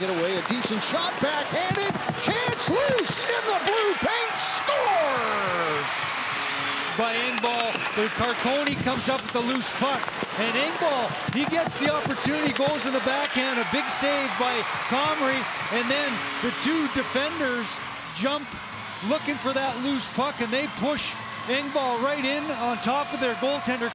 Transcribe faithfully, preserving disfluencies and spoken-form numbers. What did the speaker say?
it away. A decent shot, backhanded. Chance loose in the blue paint. Scores! By Engvall, the Carcone comes up with the loose puck. And Engvall, he gets the opportunity, goes in the backhand. A big save by Comrie. And then the two defenders jump looking for that loose puck, and they push Engvall right in on top of their goaltender.